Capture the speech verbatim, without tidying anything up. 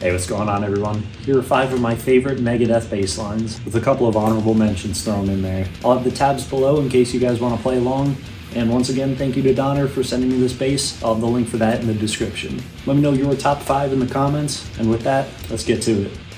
Hey, what's going on everyone? Here are five of my favorite Megadeth bass lines, with a couple of honorable mentions thrown in there. I'll have the tabs below in case you guys want to play along. And once again, thank you to Donner for sending me this bass. I'll have the link for that in the description. Let me know your top five in the comments, and with that, let's get to it.